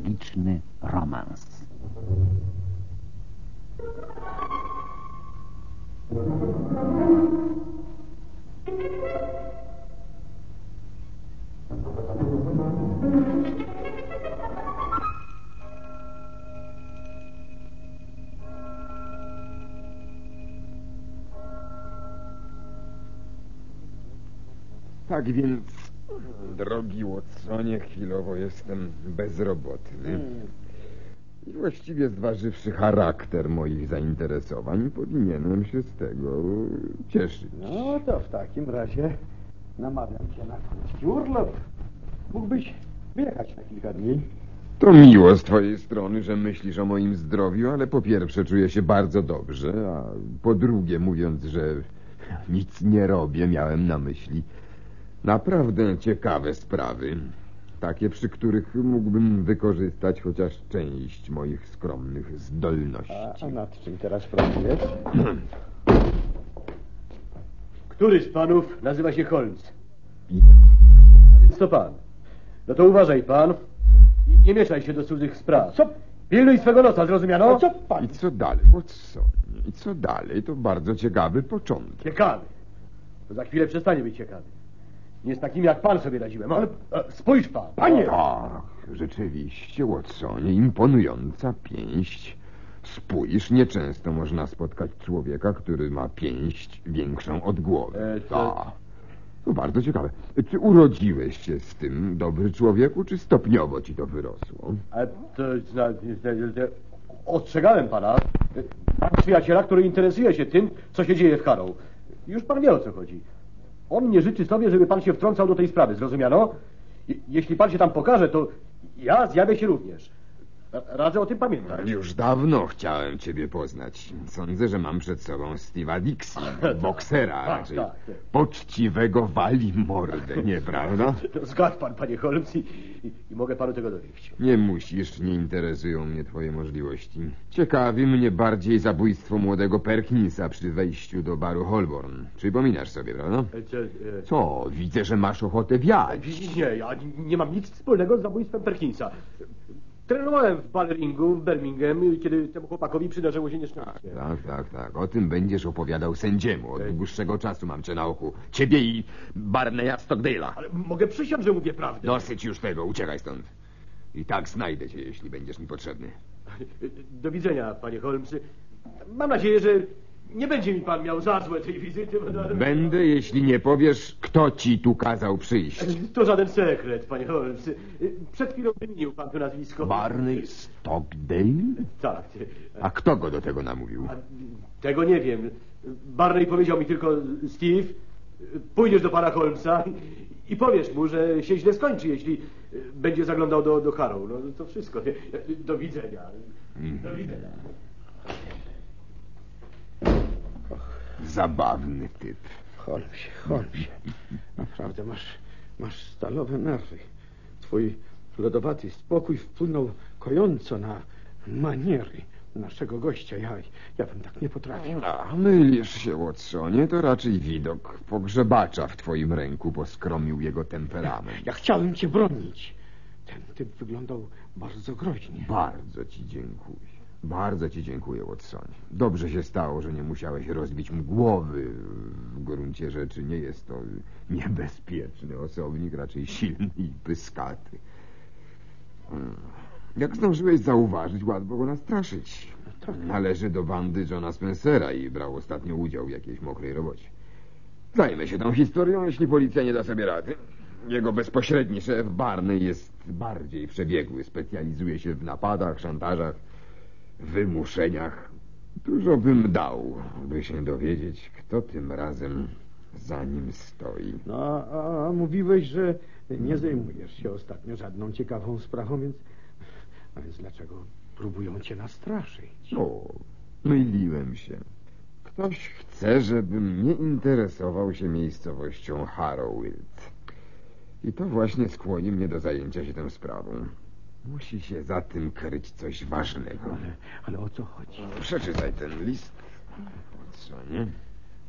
tragiczny romans. Tak więc, drogi Watsonie, chwilowo jestem bezrobotny. I właściwie zważywszy charakter moich zainteresowań, powinienem się z tego cieszyć. No to w takim razie namawiam cię na krótki urlop. Mógłbyś wyjechać na kilka dni. To miło z twojej strony, że myślisz o moim zdrowiu, ale po pierwsze czuję się bardzo dobrze, a po drugie, mówiąc, że nic nie robię, miałem na myśli naprawdę ciekawe sprawy. Takie, przy których mógłbym wykorzystać chociaż część moich skromnych zdolności. A nad czym teraz pracujesz? Który z panów nazywa się Holmes? To pan. No to uważaj pan i nie mieszaj się do cudzych spraw. Co? Pilnuj swego nosa, zrozumiano? A co pan? I co dalej, Watsonie? I co dalej? To bardzo ciekawy początek. Ciekawy. To za chwilę przestanie być ciekawy. Nie z takim jak pan sobie radziłem, ale spójrz pan. Panie! Ach, rzeczywiście, Watsonie, imponująca pięść. Spójrz, nieczęsto można spotkać człowieka, który ma pięść większą od głowy. To bardzo ciekawe. Czy urodziłeś się z tym, dobry człowieku, czy stopniowo ci to wyrosło? Ostrzegałem pana. Mam przyjaciela, który interesuje się tym, co się dzieje w Harrow. Już pan wie, o co chodzi. On nie życzy sobie, żeby pan się wtrącał do tej sprawy, zrozumiano? Jeśli pan się tam pokaże, to ja zjawię się również. Radzę o tym pamiętać. Już dawno chciałem ciebie poznać. Sądzę, że mam przed sobą Steve'a Dixie, boksera, raczej poczciwego wali mordę, nieprawda? Zgadł pan, panie Holmes, i mogę panu tego dowieść. Nie musisz, nie interesują mnie twoje możliwości. Ciekawi mnie bardziej zabójstwo młodego Perkinsa przy wejściu do baru Holborn. Przypominasz sobie, prawda? Co? Widzę, że masz ochotę wiać. Nie, ja nie mam nic wspólnego z zabójstwem Perkinsa. Trenowałem w balleringu w Birmingham, kiedy temu chłopakowi przydarzyło się nieszczęście. Tak. O tym będziesz opowiadał sędziemu. Od dłuższego czasu mam cię na oku. Ciebie i Barneya Stockdale'a. Ale mogę przysiąc, że mówię prawdę. Dosyć już tego, uciekaj stąd. I tak znajdę cię, jeśli będziesz mi potrzebny. Do widzenia, panie Holmes. Mam nadzieję, że nie będzie mi pan miał za złe tej wizyty. Będę, jeśli nie powiesz, kto ci tu kazał przyjść. To żaden sekret, panie Holmes. Przed chwilą wymienił pan to nazwisko. Barney Stockdale? Tak. A kto go do tego namówił? Tego nie wiem. Barney powiedział mi tylko: Steve, pójdziesz do pana Holmesa i powiesz mu, że się źle skończy, jeśli będzie zaglądał do Harrow. No to wszystko. Do widzenia. Do widzenia. Zabawny typ. Holmesie. Naprawdę masz stalowe nerwy. Twój lodowaty spokój wpłynął kojąco na maniery naszego gościa. Ja bym tak nie potrafił. Mylisz się, Watsonie. To raczej widok pogrzebacza w twoim ręku poskromił jego temperament. Ja chciałem cię bronić. Ten typ wyglądał bardzo groźnie. Bardzo ci dziękuję, Watsonie. Dobrze się stało, że nie musiałeś rozbić mu głowy. W gruncie rzeczy nie jest to niebezpieczny osobnik, raczej silny i pyskaty. Jak zdążyłeś zauważyć, łatwo go nastraszyć. Należy do bandy Johna Spencera i brał ostatnio udział w jakiejś mokrej robocie. Zajmę się tą historią, jeśli policja nie da sobie rady. Jego bezpośredni szef Barney jest bardziej przebiegły. Specjalizuje się w napadach, szantażach, wymuszeniach. Dużo bym dał, by się dowiedzieć, kto tym razem za nim stoi. No, a mówiłeś, że nie zajmujesz się ostatnio żadną ciekawą sprawą, więc dlaczego próbują cię nastraszyć? Myliłem się. Ktoś chce, żebym nie interesował się miejscowością Harrowfield. I to właśnie skłoni mnie do zajęcia się tą sprawą. Musi się za tym kryć coś ważnego. Ale o co chodzi? Przeczytaj ten list. Co nie?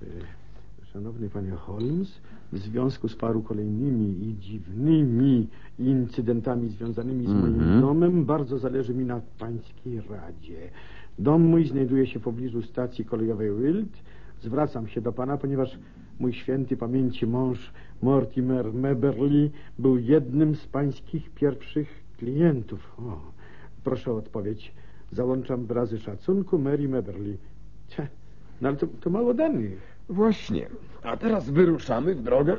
Szanowny panie Holmes, w związku z paru kolejnymi i dziwnymi incydentami związanymi z moim domem, bardzo zależy mi na pańskiej radzie. Dom mój znajduje się w pobliżu stacji kolejowej Wild. Zwracam się do pana, ponieważ mój święty pamięci mąż Mortimer Mebberley był jednym z pańskich pierwszych klientów. O, proszę o odpowiedź. Załączam wyrazy szacunku, Mary Mebberley. No ale to mało danych. Właśnie. A teraz wyruszamy w drogę.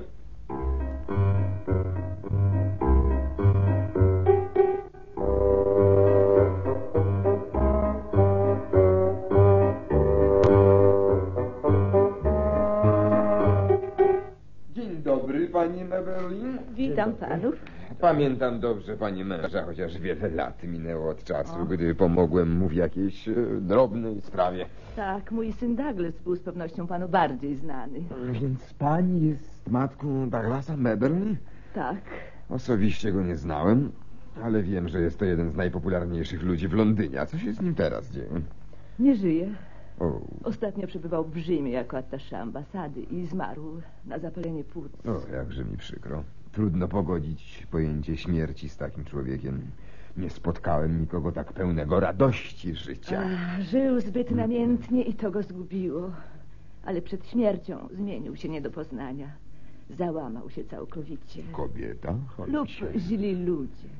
Dzień dobry, pani Mebberley. Witam panów. Pamiętam dobrze pani męża, chociaż wiele lat minęło od czasu, gdy pomogłem mu w jakiejś drobnej sprawie. Tak, mój syn Douglas był z pewnością panu bardziej znany. Więc pani jest matką Douglasa Mebberley? Tak. Osobiście go nie znałem, ale wiem, że jest to jeden z najpopularniejszych ludzi w Londynie. A co się z nim teraz dzieje? Nie żyje. O, Ostatnio przebywał w Rzymie jako attaché ambasady i zmarł na zapalenie płuc. jakże mi przykro. Trudno pogodzić pojęcie śmierci z takim człowiekiem. Nie spotkałem nikogo tak pełnego radości życia. Żył zbyt namiętnie i to go zgubiło. Ale przed śmiercią zmienił się nie do poznania. Załamał się całkowicie. Kobieta? Lub źli ludzie.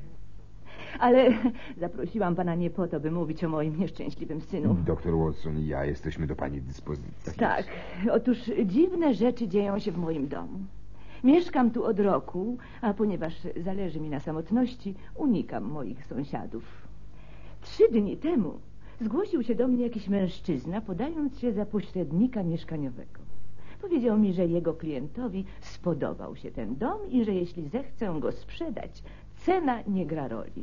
Ale zaprosiłam pana nie po to, by mówić o moim nieszczęśliwym synu. Doktor Watson i ja jesteśmy do pani dyspozycji. Tak. Otóż dziwne rzeczy dzieją się w moim domu. Mieszkam tu od roku, a ponieważ zależy mi na samotności, unikam moich sąsiadów. 3 dni temu zgłosił się do mnie jakiś mężczyzna, podając się za pośrednika mieszkaniowego. Powiedział mi, że jego klientowi spodobał się ten dom i że jeśli zechcę go sprzedać, cena nie gra roli.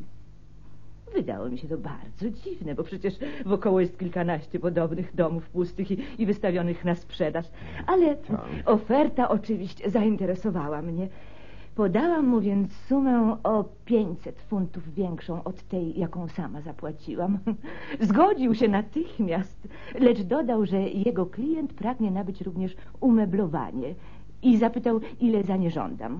Wydało mi się to bardzo dziwne, bo przecież wokoło jest kilkanaście podobnych domów pustych i wystawionych na sprzedaż. Ale oferta oczywiście zainteresowała mnie. Podałam mu więc sumę o 500 funtów większą od tej, jaką sama zapłaciłam. Zgodził się natychmiast, lecz dodał, że jego klient pragnie nabyć również umeblowanie i zapytał, ile za nie żądam.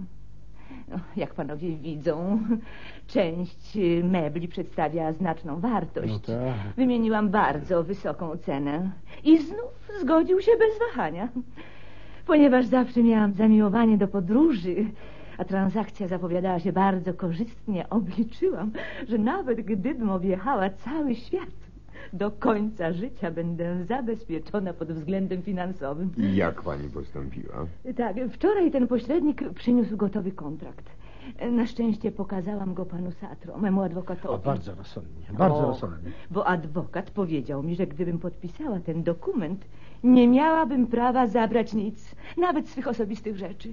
Jak panowie widzą, część mebli przedstawia znaczną wartość. No tak. Wymieniłam bardzo wysoką cenę i znów zgodził się bez wahania. Ponieważ zawsze miałam zamiłowanie do podróży, a transakcja zapowiadała się bardzo korzystnie, obliczyłam, że nawet gdybym objechała cały świat, do końca życia będę zabezpieczona pod względem finansowym. I jak pani postąpiła? Tak, wczoraj ten pośrednik przyniósł gotowy kontrakt. Na szczęście pokazałam go panu Satro, memu adwokatowi. Bardzo rozsądnie, bardzo rozsądnie. Bo adwokat powiedział mi, że gdybym podpisała ten dokument, nie miałabym prawa zabrać nic, nawet swych osobistych rzeczy.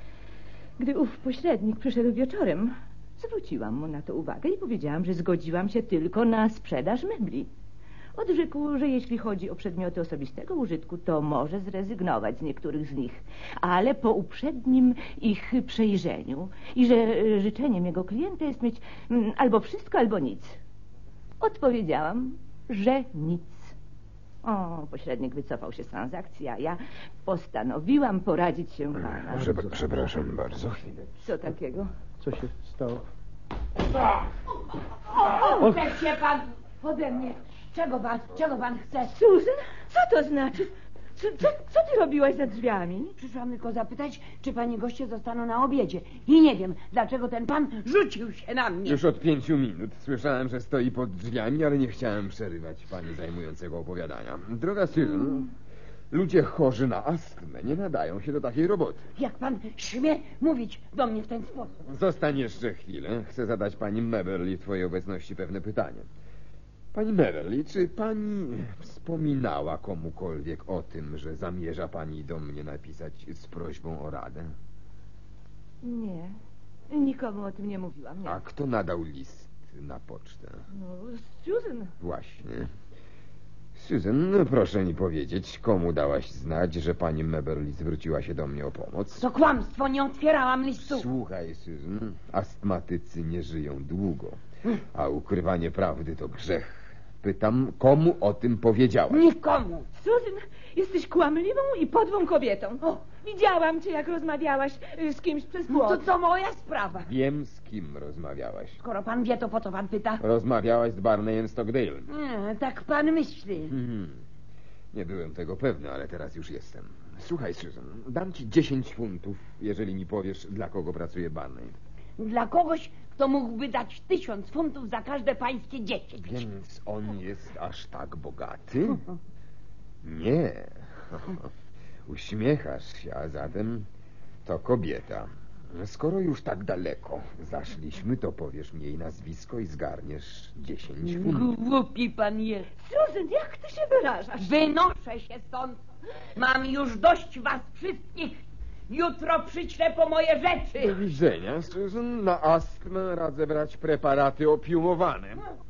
Gdy ów pośrednik przyszedł wieczorem, zwróciłam mu na to uwagę i powiedziałam, że zgodziłam się tylko na sprzedaż mebli. Odrzekł, że jeśli chodzi o przedmioty osobistego użytku, to może zrezygnować z niektórych z nich, ale po uprzednim ich przejrzeniu i że życzeniem jego klienta jest mieć albo wszystko, albo nic. Odpowiedziałam, że nic. Pośrednik wycofał się z transakcji, a ja postanowiłam poradzić się pana. Przepraszam bardzo. Co takiego? Co się stało? Odstęp się pan ode mnie. Czego pan chce? Susan, co to znaczy? Co ty robiłaś za drzwiami? Przyszłam tylko zapytać, czy pani goście zostaną na obiedzie. I nie wiem, dlaczego ten pan rzucił się na mnie. Już od 5 minut słyszałem, że stoi pod drzwiami, ale nie chciałem przerywać pani zajmującego opowiadania. Droga Susan, ludzie chorzy na astmę nie nadają się do takiej roboty. Jak pan śmie mówić do mnie w ten sposób? Zostań jeszcze chwilę. Chcę zadać pani Mebberley w twojej obecności pewne pytanie. Pani Mebberley, czy pani wspominała komukolwiek o tym, że zamierza pani do mnie napisać z prośbą o radę? Nie, nikomu o tym nie mówiłam. Nie. A kto nadał list na pocztę? No, Susan. Właśnie. Susan, proszę mi powiedzieć, komu dałaś znać, że pani Mebberley zwróciła się do mnie o pomoc? To kłamstwo, nie otwierałam listu. Słuchaj, Susan, astmatycy nie żyją długo, a ukrywanie prawdy to grzech. Pytam, komu o tym powiedziałaś? Nikomu. Susan, jesteś kłamliwą i podłą kobietą. O, widziałam cię, jak rozmawiałaś z kimś przez No płot. to moja sprawa. Wiem, z kim rozmawiałaś. Skoro pan wie, to po co pan pyta? Rozmawiałaś z Barneyem Stockdale. Nie, tak pan myśli. Nie byłem tego pewny, ale teraz już jestem. Słuchaj, Susan, dam ci 10 funtów, jeżeli mi powiesz, dla kogo pracuje Barney. Dla kogoś, kto mógłby dać 1000 funtów za każde pańskie 10. Więc on jest aż tak bogaty? Nie. Uśmiechasz się, a zatem to kobieta. Skoro już tak daleko zaszliśmy, to powiesz mi jej nazwisko i zgarniesz 10 funtów. Głupi pan jest. Susan, jak ty się wyrażasz? Wynoszę się stąd. Mam już dość was wszystkich. Jutro przyślę po moje rzeczy. Do widzenia, Susan. Na astmę radzę brać preparaty opiumowane.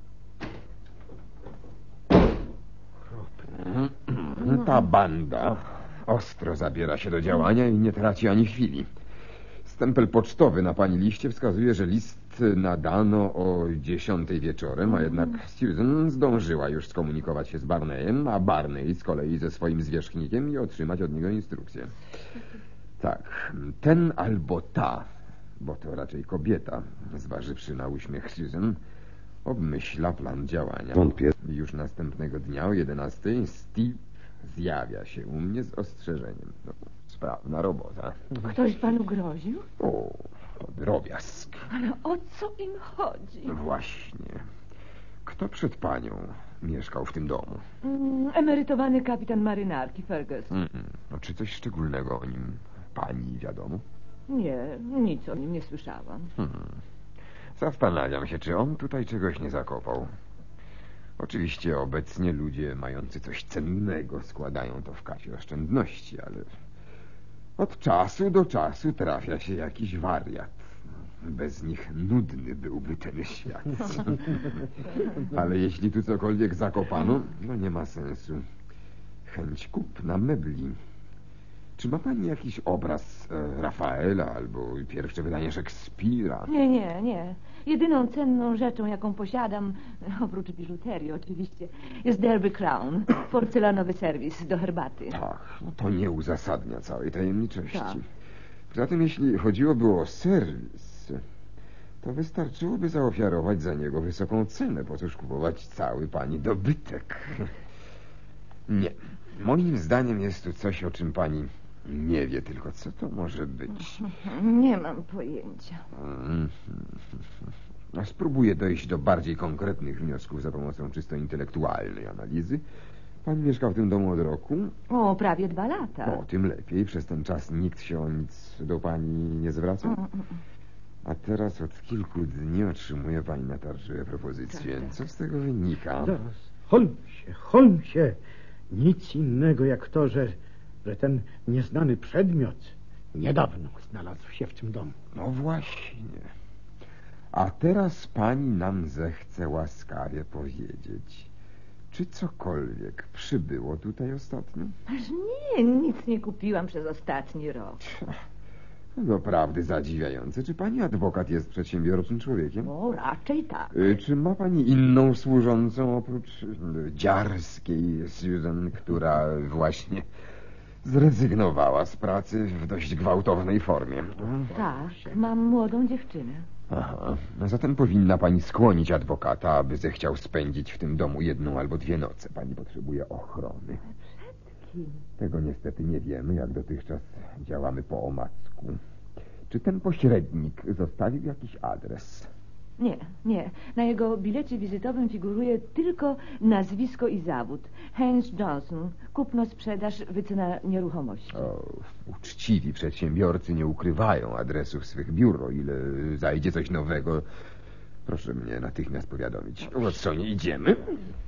Ta banda ostro zabiera się do działania i nie traci ani chwili. Stempel pocztowy na pani liście wskazuje, że list nadano o 10 wieczorem, a jednak Susan zdążyła już skomunikować się z Barneyem, a Barney z kolei ze swoim zwierzchnikiem i otrzymać od niego instrukcję. Tak, ten albo ta, bo to raczej kobieta, zważywszy na uśmiech Susan, obmyśla plan działania. Wątpię. Już następnego dnia o 11 Steve zjawia się u mnie z ostrzeżeniem. No, sprawna robota. Ktoś panu groził? O, to drobiazg. Ale o co im chodzi? Właśnie. Kto przed panią mieszkał w tym domu? Emerytowany kapitan marynarki Ferguson. No, czy coś szczególnego o nim pani wiadomo? Nie, nic o nim nie słyszałam. Zastanawiam się, czy on tutaj czegoś nie zakopał. Oczywiście obecnie ludzie mający coś cennego składają to w kasie oszczędności, ale od czasu do czasu trafia się jakiś wariat. Bez nich nudny byłby ten świat. Ale jeśli tu cokolwiek zakopano, no nie ma sensu. Chęć kupna mebli. Czy ma pani jakiś obraz Rafaela albo pierwsze wydanie Szekspira? Nie. Jedyną cenną rzeczą, jaką posiadam, oprócz biżuterii oczywiście, jest Derby Crown, porcelanowy serwis do herbaty. Tak, no to nie uzasadnia całej tajemniczości. Tak. Poza tym, jeśli chodziłoby o serwis, to wystarczyłoby zaofiarować za niego wysoką cenę, po cóż kupować cały pani dobytek. Nie, moim zdaniem jest tu coś, o czym pani nie wie, tylko co to może być. Nie mam pojęcia. A spróbuję dojść do bardziej konkretnych wniosków za pomocą czysto intelektualnej analizy. Pan mieszka w tym domu od roku? O, prawie 2 lata. O, tym lepiej. Przez ten czas nikt się o nic do pani nie zwraca? A teraz od kilku dni otrzymuje pani natarczywe propozycje. Tak. Co z tego wynika? Zaraz, Holmesie. Nic innego jak to, że ten nieznany przedmiot niedawno znalazł się w tym domu. No właśnie. A teraz pani nam zechce łaskawie powiedzieć, czy cokolwiek przybyło tutaj ostatnio? Aż nie, nic nie kupiłam przez ostatni rok. Doprawdy zadziwiające. Czy pani adwokat jest przedsiębiorczym człowiekiem? O, raczej tak. Czy ma pani inną służącą oprócz dziarskiej Susan, która właśnie zrezygnowała z pracy w dość gwałtownej formie? Tak, mam młodą dziewczynę. Aha, no zatem powinna pani skłonić adwokata, aby zechciał spędzić w tym domu 1 albo 2 noce. Pani potrzebuje ochrony. Kim? Tego niestety nie wiemy, jak dotychczas działamy po omacku. Czy ten pośrednik zostawił jakiś adres? Nie. Na jego bilecie wizytowym figuruje tylko nazwisko i zawód. Haynes Johnson, kupno-sprzedaż, wycena nieruchomości. O, uczciwi przedsiębiorcy nie ukrywają adresów swych biur. O ile zajdzie coś nowego, proszę mnie natychmiast powiadomić. Watsonie, idziemy?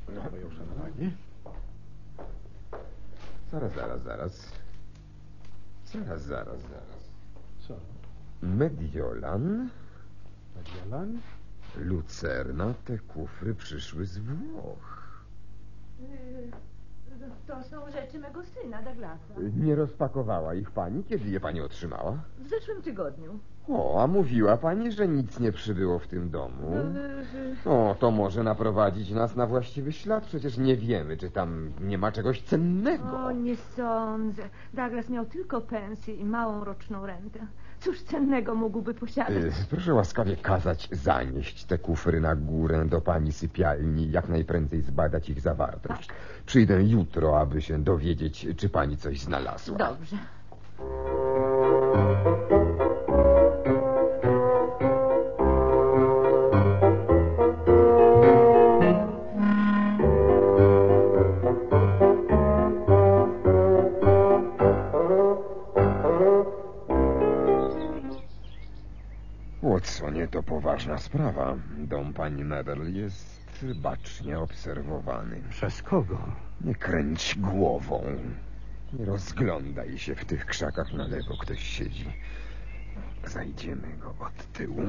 Zaraz. Co? Mediolan, Mediolan? Lucerna, te kufry przyszły z Włoch. To są rzeczy mego syna, Douglasa. Nie rozpakowała ich pani? Kiedy je pani otrzymała? W zeszłym tygodniu. O, a mówiła pani, że nic nie przybyło w tym domu. O, to może naprowadzić nas na właściwy ślad. Przecież nie wiemy, czy tam nie ma czegoś cennego. O, nie sądzę. Douglas miał tylko pensję i małą roczną rentę. Cóż cennego mógłby posiadać? Proszę łaskawie kazać zanieść te kufry na górę do pani sypialni i jak najprędzej zbadać ich zawartość. Tak. Przyjdę jutro, aby się dowiedzieć, czy pani coś znalazła. Dobrze. Watsonie, to poważna sprawa. Dom pani Meberl jest bacznie obserwowany. Przez kogo? Nie kręć głową. Nie rozglądaj się, w tych krzakach na lewo ktoś siedzi. Zajdziemy go od tyłu.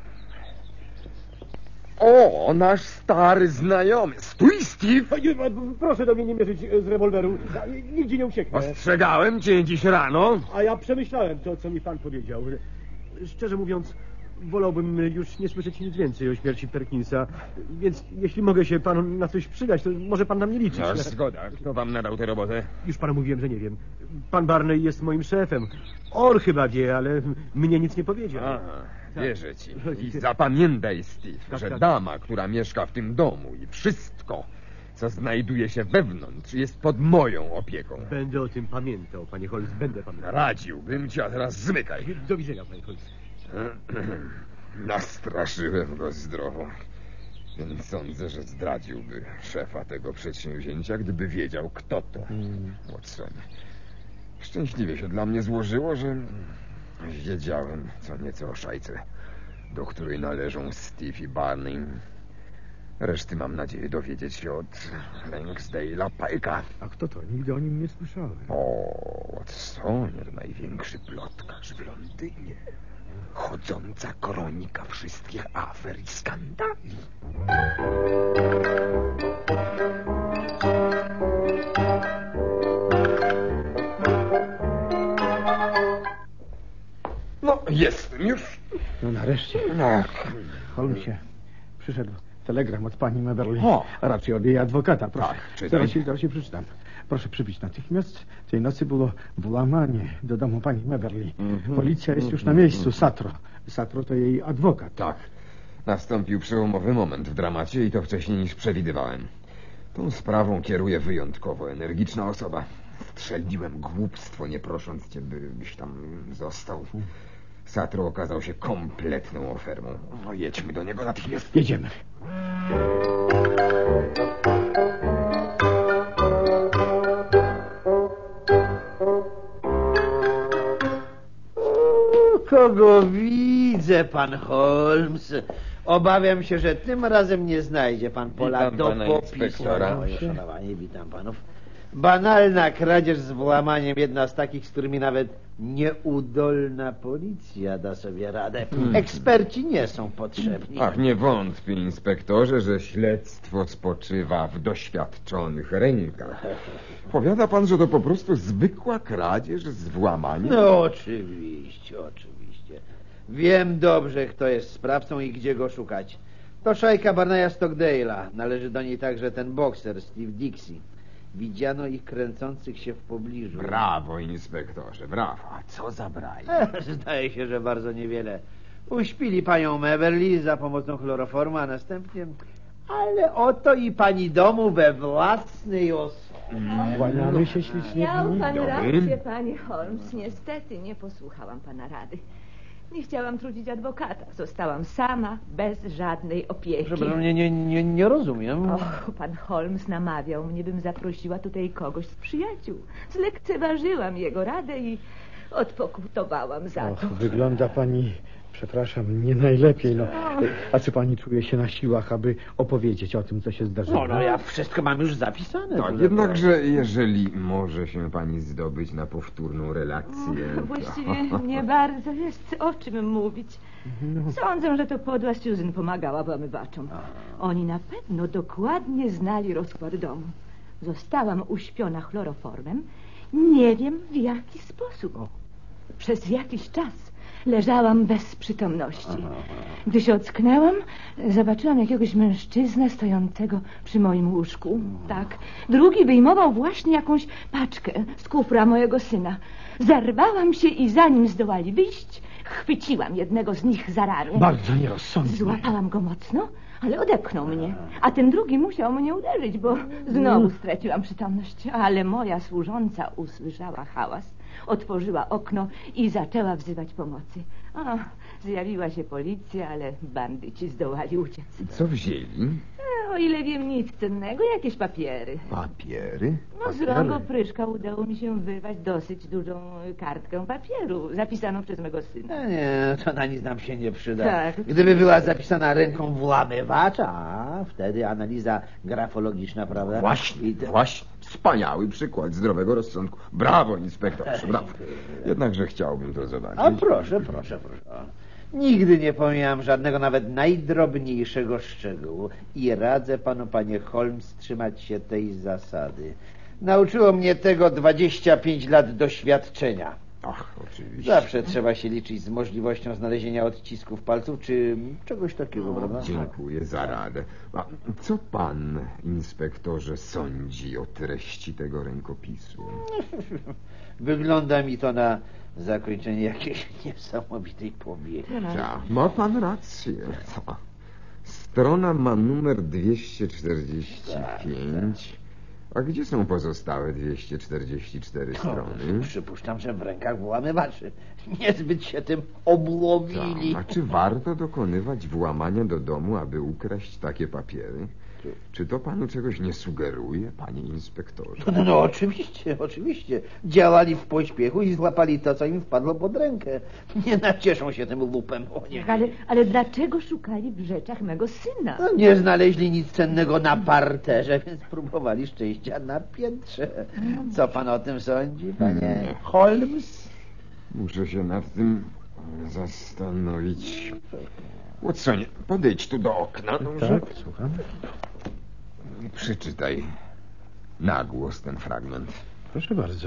O, nasz stary znajomy. Stój, Steve! Proszę do mnie nie mierzyć z rewolweru. Ja nigdzie nie ucieknę. Ostrzegałem cię dziś rano. A ja przemyślałem to, co mi pan powiedział. Szczerze mówiąc, wolałbym już nie słyszeć nic więcej o śmierci Perkinsa. Więc jeśli mogę się panu na coś przydać, to może pan na mnie liczyć. No, zgoda. Kto wam nadał tę robotę? Już panu mówiłem, że nie wiem. Pan Barney jest moim szefem. Or chyba wie, ale mnie nic nie powiedział. Aha, wierzę ci. I zapamiętaj, Steve, że tak. dama, która mieszka w tym domu i wszystko, co znajduje się wewnątrz, jest pod moją opieką. Będę o tym pamiętał, panie Holmes, będę pamiętał. Radziłbym ci, a teraz zmykaj. Do widzenia, panie Holmes. Nastraszyłem go zdrowo. Więc sądzę, że zdradziłby szefa tego przedsięwzięcia, gdyby wiedział, kto to. Watsonie. Szczęśliwie się dla mnie złożyło, że wiedziałem co nieco o szajce, do której należą Steve i Barney. Reszty mam nadzieję dowiedzieć się od Langsdale'a Pike'a. A kto to? Nigdy o nim nie słyszałem. O, Watsonie, największy plotkarz w Londynie. Chodząca kronika wszystkich afer i skandali. No, jestem już. No nareszcie. No. Holmesie, przyszedł telegram od pani Meberly. O. A raczej od jej adwokata. Proszę, Tak, czytaj. zaraz się przeczytam. Proszę przybyć natychmiast. Tej nocy było włamanie do domu pani Meberly. Policja jest już na miejscu. Satro to jej adwokat. Tak. Nastąpił przełomowy moment w dramacie i to wcześniej niż przewidywałem. Tą sprawą kieruje wyjątkowo energiczna osoba. Strzeliłem głupstwo, nie prosząc cię, byś tam został. Satro okazał się kompletną ofermą. No, jedźmy do niego natychmiast. Jedziemy. Kogo widzę, pan Holmes? Obawiam się, że tym razem nie znajdzie pan pola Witam do pana popisu. inspektora. Moje szanowanie, witam panów. Banalna kradzież z włamaniem, jedna z takich, z którymi nawet nieudolna policja da sobie radę. Eksperci nie są potrzebni. Ach, nie wątpię, inspektorze, że śledztwo spoczywa w doświadczonych rękach. Powiada pan, że to po prostu zwykła kradzież z włamaniem? No oczywiście, oczywiście. Wiem dobrze, kto jest sprawcą i gdzie go szukać. To szajka Barneya Stockdale'a. Należy do niej także ten bokser, Steve Dixie. Widziano ich kręcących się w pobliżu. Brawo, inspektorze, brawo. A co za braj? Zdaje się, że bardzo niewiele. Uśpili panią Meberly za pomocą chloroformu, a następnie... Ale oto i pani domu we własnej osobie. Kłaniamy się ślicznie. Miał pan Dobry. rację, panie Holmes. Niestety nie posłuchałam pana rady. Nie chciałam trudzić adwokata. Zostałam sama, bez żadnej opieki. Przepraszam, nie rozumiem. Och, pan Holmes namawiał mnie, bym zaprosiła tutaj kogoś z przyjaciół. Zlekceważyłam jego radę i odpokutowałam za to. Wygląda pani, przepraszam, nie najlepiej. No. A czy pani czuje się na siłach, aby opowiedzieć o tym, co się zdarzyło? No ja wszystko mam już zapisane. Tak, jednakże jeżeli może się pani zdobyć na powtórną relację... Właściwie nie bardzo jest o czym mówić. Sądzę, że to podła Susan pomagała włamywaczom. Oni na pewno dokładnie znali rozkład domu. Zostałam uśpiona chloroformem, nie wiem w jaki sposób. Przez jakiś czas leżałam bez przytomności. Gdy się ocknęłam, zobaczyłam jakiegoś mężczyznę stojącego przy moim łóżku. Tak, drugi wyjmował właśnie jakąś paczkę z kufra mojego syna. Zerwałam się i zanim zdołali wyjść, chwyciłam jednego z nich za ramię. Bardzo nierozsądnie. Złapałam go mocno, ale odepchnął mnie. A ten drugi musiał mnie uderzyć, bo znowu straciłam przytomność. Ale moja służąca usłyszała hałas, otworzyła okno i zaczęła wzywać pomocy. O, zjawiła się policja, ale bandyci zdołali uciec. Co wzięli? O ile wiem, nic cennego, jakieś papiery. Papiery? No z rąk opryszka udało mi się wyrwać dosyć dużą kartkę papieru, zapisaną przez mego syna. Nie, to na nic nam się nie przyda. Tak. Gdyby była zapisana ręką włamywacza, wtedy analiza grafologiczna, prawda? Właśnie, właśnie. Wspaniały przykład zdrowego rozsądku. Brawo, inspektorze, brawo. Jednakże chciałbym to zobaczyć. A proszę. Nigdy nie pomijam żadnego, nawet najdrobniejszego szczegółu i radzę panu, panie Holmes, trzymać się tej zasady. Nauczyło mnie tego 25 lat doświadczenia. Ach, oczywiście. Zawsze trzeba się liczyć z możliwością znalezienia odcisków palców, czy czegoś takiego, prawda? Dziękuję za radę. A co pan, inspektorze, sądzi o treści tego rękopisu? Wygląda mi to na zakończenie jakiejś niesamowitej powieści. Ma pan rację. Strona ma numer 245. A gdzie są pozostałe 244 strony? Przypuszczam, że w rękach włamywaczy. Niezbyt się tym obłowili. A czy warto dokonywać włamania do domu, aby ukraść takie papiery? Czy to panu czegoś nie sugeruje, panie inspektorze? No oczywiście. Działali w pośpiechu i złapali to, co im wpadło pod rękę. Nie nacieszą się tym lupem. O nie. Ale dlaczego szukali w rzeczach mego syna? No, nie znaleźli nic cennego na parterze, więc próbowali szczęścia na piętrze. Co pan o tym sądzi, panie Holmes? Muszę się nad tym zastanowić. Watsonie, podejdź tu do okna. Dobrze? Tak, słucham. Przeczytaj na głos ten fragment. Proszę bardzo.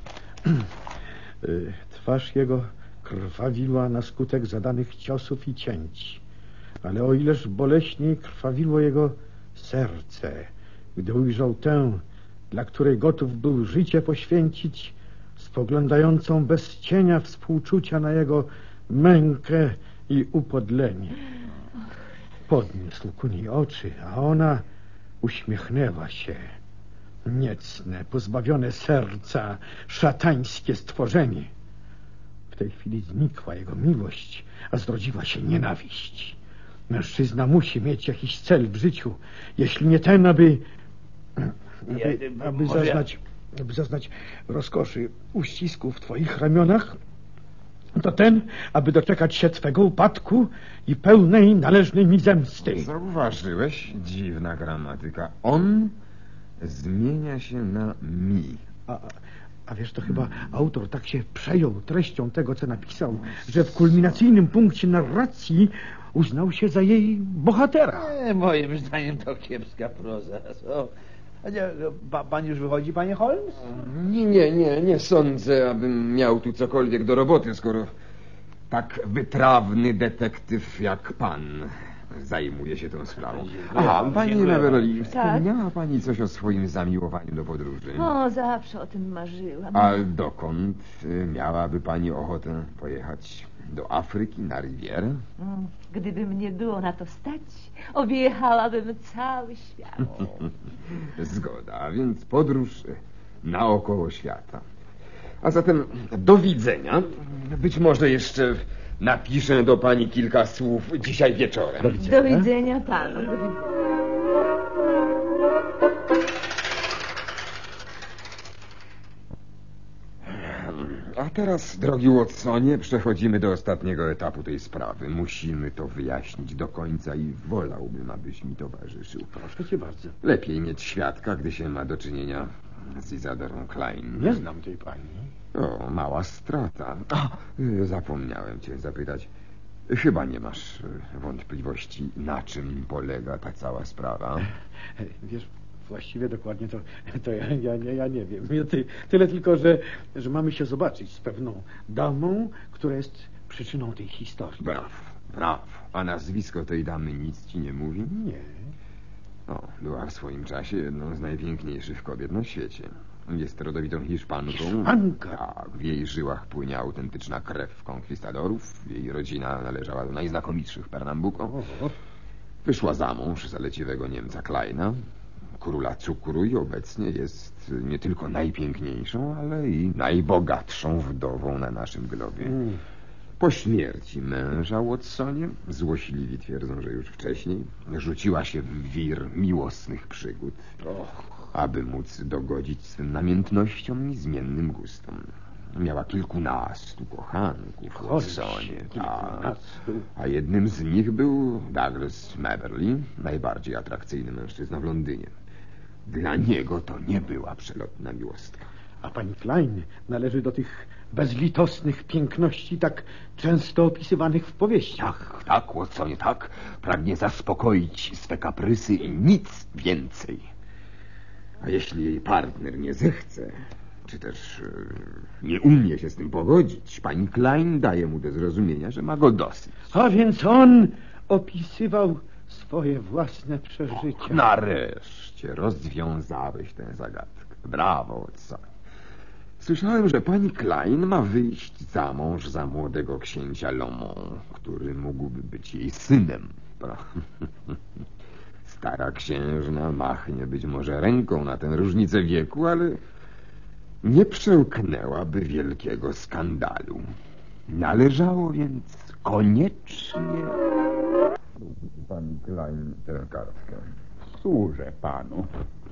Twarz jego krwawiła na skutek zadanych ciosów i cięć. Ale o ileż boleśniej krwawiło jego serce, gdy ujrzał tę, dla której gotów był życie poświęcić, spoglądającą bez cienia współczucia na jego mękę i upodlenie. Podniósł ku niej oczy, a ona uśmiechnęła się. Niecne, pozbawione serca, szatańskie stworzenie. W tej chwili znikła jego miłość, a zrodziła się nienawiść. Mężczyzna musi mieć jakiś cel w życiu, jeśli nie ten, aby zaznać rozkoszy uścisku w twoich ramionach, to ten, aby doczekać się twego upadku i pełnej, należnej mi zemsty. Zauważyłeś? Dziwna gramatyka. On zmienia się na mi. A wiesz, to chyba autor tak się przejął treścią tego, co napisał, że w kulminacyjnym punkcie narracji uznał się za jej bohatera. Moim zdaniem to kiepska proza. Pan już wychodzi, panie Holmes? Nie sądzę, abym miał tu cokolwiek do roboty, skoro tak wytrawny detektyw jak pan zajmuje się tą sprawą. Aha, pani Neverly, wspomniała pani coś o swoim zamiłowaniu do podróży? O, zawsze o tym marzyłam. A dokąd miałaby pani ochotę pojechać? Do Afryki, na Rivierę? Gdyby mnie było na to stać, objechałabym cały świat. Zgoda, a więc podróż naokoło świata. A zatem do widzenia. Być może jeszcze napiszę do pani kilka słów dzisiaj wieczorem. Do widzenia panu. Do widzenia. A teraz, drogi Watsonie, przechodzimy do ostatniego etapu tej sprawy. Musimy to wyjaśnić do końca i wolałbym, abyś mi towarzyszył. Proszę cię bardzo. Lepiej mieć świadka, gdy się ma do czynienia z Isadorą Klein. Nie znam tej pani. O, mała strata. Zapomniałem cię zapytać. Chyba nie masz wątpliwości, na czym polega ta cała sprawa? Wiesz, Właściwie dokładnie to ja nie wiem. Tyle tylko, że mamy się zobaczyć z pewną damą, która jest przyczyną tej historii. Brawo. A nazwisko tej damy nic ci nie mówi? Nie. No, była w swoim czasie jedną z najpiękniejszych kobiet na świecie. Jest rodowitą Hiszpanką. Hiszpanka? Tak, w jej żyłach płynie autentyczna krew konkwistadorów. Jej rodzina należała do najznakomitszych Pernambuco. Wyszła za mąż za leciwego Niemca Kleina, króla cukru, i obecnie jest nie tylko najpiękniejszą, ale i najbogatszą wdową na naszym globie. Po śmierci męża, Watsonie, złośliwi twierdzą, że już wcześniej, rzuciła się w wir miłosnych przygód, aby móc dogodzić swym namiętnościom i zmiennym gustom. Miała kilkunastu kochanków w Watsonie, tak. A jednym z nich był Douglas Maberly, najbardziej atrakcyjny mężczyzna w Londynie. Dla niego to nie była przelotna miłostka. A pani Klein należy do tych bezlitosnych piękności tak często opisywanych w powieściach. Tak, Watsonie, tak. Pragnie zaspokoić swe kaprysy i nic więcej. A jeśli jej partner nie zechce, czy też nie umie się z tym pogodzić, pani Klein daje mu do zrozumienia, że ma go dosyć. A więc on opisywał swoje własne przeżycia. Nareszcie rozwiązałeś tę zagadkę. Brawo, Watsonie. Słyszałem, że pani Klein ma wyjść za mąż za młodego księcia Lomont, który mógłby być jej synem. Stara księżna machnie być może ręką na tę różnicę wieku, ale nie przełknęłaby wielkiego skandalu. Należało więc koniecznie... Pani Klein tę kartkę. Służę panu.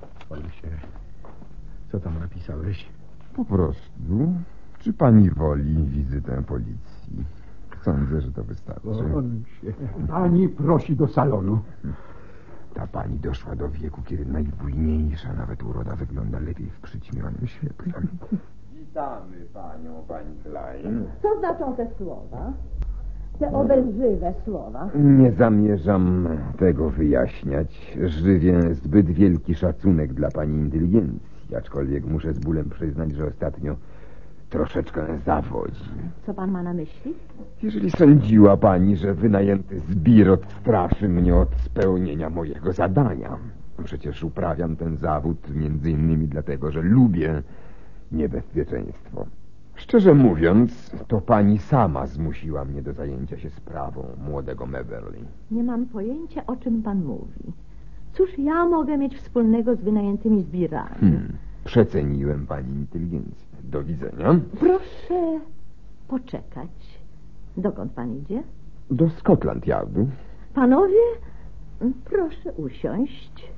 Co tam napisałeś? Po prostu, czy pani woli wizytę policji? Sądzę, że to wystarczy. Pani prosi do salonu. Ta pani doszła do wieku, kiedy najbujniejsza nawet uroda wygląda lepiej w przyćmionym świetle. Witamy panią, pani Klein. Co znaczą te słowa? Te obelżywe słowa? Nie zamierzam tego wyjaśniać. Żywię zbyt wielki szacunek dla pani inteligencji, aczkolwiek muszę z bólem przyznać, że ostatnio troszeczkę zawodzi. Co pan ma na myśli? Jeżeli sądziła pani, że wynajęty zbir odstraszy mnie od spełnienia mojego zadania. Przecież uprawiam ten zawód między innymi dlatego, że lubię niebezpieczeństwo. Szczerze mówiąc, to pani sama zmusiła mnie do zajęcia się sprawą młodego Maberly. Nie mam pojęcia, o czym pan mówi. Cóż ja mogę mieć wspólnego z wynajętymi zbirami? Przeceniłem pani inteligencję. Do widzenia. Proszę poczekać. Dokąd pan idzie? Do Scotland Yardu. Panowie, proszę usiąść.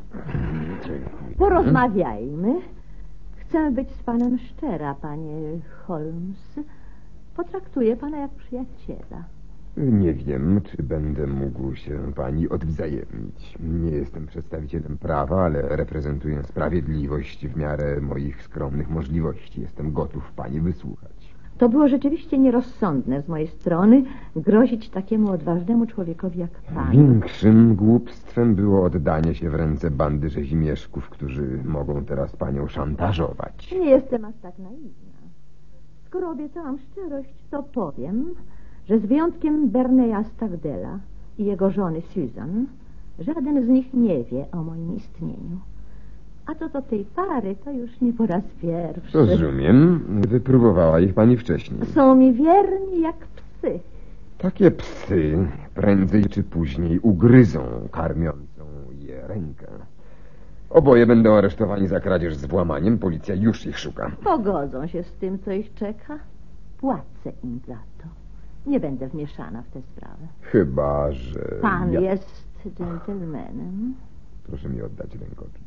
Porozmawiajmy. Chcę być z panem szczera, panie Holmes. Potraktuję pana jak przyjaciela. Nie wiem, czy będę mógł się pani odwzajemnić. Nie jestem przedstawicielem prawa, ale reprezentuję sprawiedliwość w miarę moich skromnych możliwości. Jestem gotów pani wysłuchać. To było rzeczywiście nierozsądne z mojej strony grozić takiemu odważnemu człowiekowi jak pan. Większym głupstwem było oddanie się w ręce bandy rzezimieszków, którzy mogą teraz panią szantażować. Nie jestem aż tak naiwna. Skoro obiecałam szczerość, to powiem, że z wyjątkiem Berneya Stagdela i jego żony Susan, żaden z nich nie wie o moim istnieniu. A co do tej pary, to już nie po raz pierwszy. Rozumiem. Wypróbowała ich pani wcześniej. Są mi wierni jak psy. Takie psy prędzej czy później ugryzą karmiącą je rękę. Oboje będą aresztowani za kradzież z włamaniem. Policja już ich szuka. Pogodzą się z tym, co ich czeka. Płacę im za to. Nie będę wmieszana w tę sprawę. Chyba że... Pan jest dżentelmenem. Proszę mi oddać rękopis.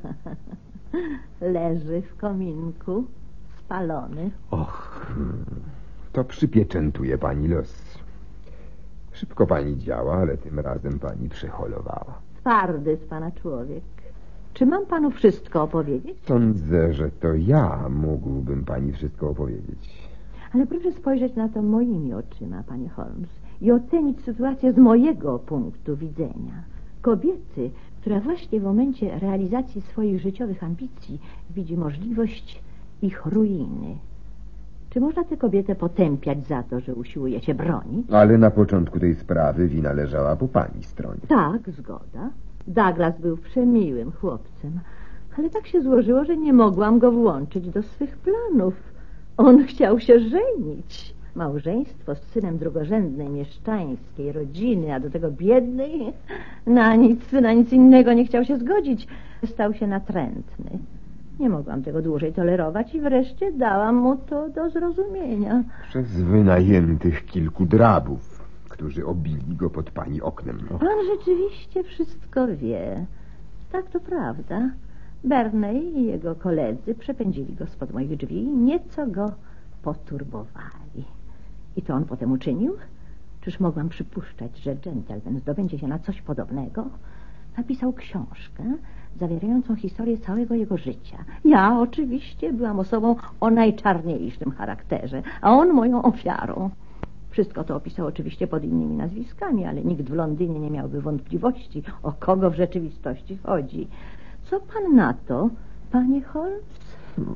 Leży w kominku, spalony. Och, to przypieczętuje pani los. Szybko pani działa, ale tym razem pani przeholowała. Twardy z pana człowiek. Czy mam panu wszystko opowiedzieć? Sądzę, że to ja mógłbym pani wszystko opowiedzieć. Ale proszę spojrzeć na to moimi oczyma, panie Holmes, i ocenić sytuację z mojego punktu widzenia. kobiety, która właśnie w momencie realizacji swoich życiowych ambicji widzi możliwość ich ruiny. Czy można tę kobietę potępiać za to, że usiłuje się bronić? Ale na początku tej sprawy wina leżała po pani stronie. Tak, zgoda. Douglas był przemiłym chłopcem, ale tak się złożyło, że nie mogłam go włączyć do swych planów. On chciał się żenić. Małżeństwo z synem drugorzędnej, mieszczańskiej rodziny, a do tego biednej, na nic innego nie chciał się zgodzić. Stał się natrętny. Nie mogłam tego dłużej tolerować i wreszcie dałam mu to do zrozumienia. Przez wynajętych kilku drabów, którzy obili go pod pani oknem. Pan rzeczywiście wszystko wie. Tak, to prawda. Berney i jego koledzy przepędzili go spod moich drzwi i nieco go poturbowali. I to on potem uczynił? Czyż mogłam przypuszczać, że dżentelmen zdobędzie się na coś podobnego? Napisał książkę zawierającą historię całego jego życia. Ja oczywiście byłam osobą o najczarniejszym charakterze, a on moją ofiarą. Wszystko to opisał oczywiście pod innymi nazwiskami, ale nikt w Londynie nie miałby wątpliwości, o kogo w rzeczywistości chodzi. Co pan na to, panie Holmes?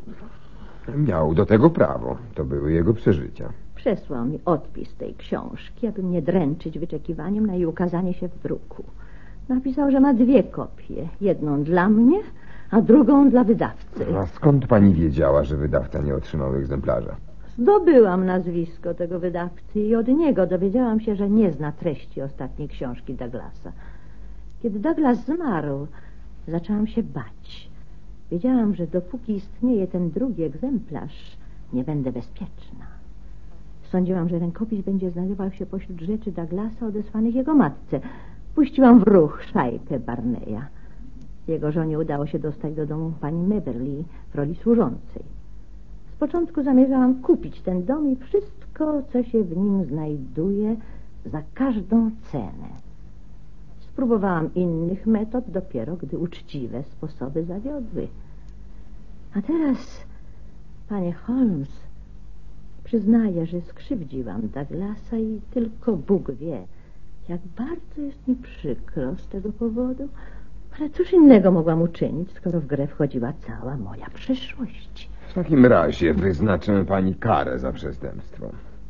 Miał do tego prawo. To były jego przeżycia. Przesłał mi odpis tej książki, aby mnie dręczyć wyczekiwaniem na jej ukazanie się w druku. Napisał, że ma 2 kopie. Jedną dla mnie, a drugą dla wydawcy. A skąd pani wiedziała, że wydawca nie otrzymał egzemplarza? Zdobyłam nazwisko tego wydawcy i od niego dowiedziałam się, że nie zna treści ostatniej książki Douglasa. Kiedy Douglas zmarł, zaczęłam się bać. Wiedziałam, że dopóki istnieje ten drugi egzemplarz, nie będę bezpieczna. Sądziłam, że rękopis będzie znajdował się pośród rzeczy Douglasa odesłanych jego matce. Puściłam w ruch szajkę Barneya. Jego żonie udało się dostać do domu pani Mebberley w roli służącej. Z początku zamierzałam kupić ten dom i wszystko, co się w nim znajduje, za każdą cenę. Spróbowałam innych metod dopiero, gdy uczciwe sposoby zawiodły. A teraz, panie Holmes, przyznaję, że skrzywdziłam Douglasa i tylko Bóg wie, jak bardzo jest mi przykro z tego powodu, ale cóż innego mogłam uczynić, skoro w grę wchodziła cała moja przyszłość. W takim razie wyznaczę pani karę za przestępstwo.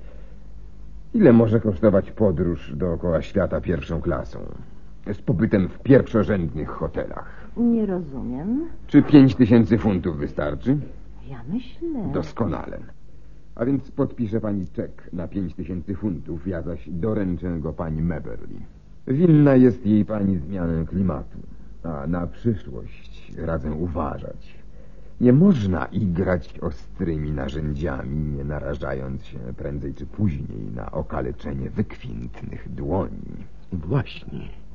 Ile może kosztować podróż dookoła świata pierwszą klasą? Z pobytem w pierwszorzędnych hotelach. Nie rozumiem. Czy 5000 funtów wystarczy? Ja myślę... Doskonale. A więc podpisze pani czek na 5000 funtów, ja zaś doręczę go pani Mebberley. Winna jest jej pani zmianę klimatu, a na przyszłość radzę uważać. Nie można igrać ostrymi narzędziami, nie narażając się prędzej czy później na okaleczenie wykwintnych dłoni. Właśnie.